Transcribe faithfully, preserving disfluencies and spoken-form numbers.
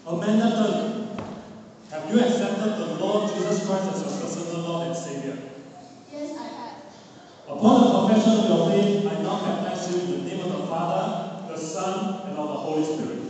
Amanda Tan, have you accepted the Lord Jesus Christ as your personal Lord and Savior? Yes, I have. Upon the confession of your faith, I now baptize you in the name of the Father, the Son, and of the Holy Spirit.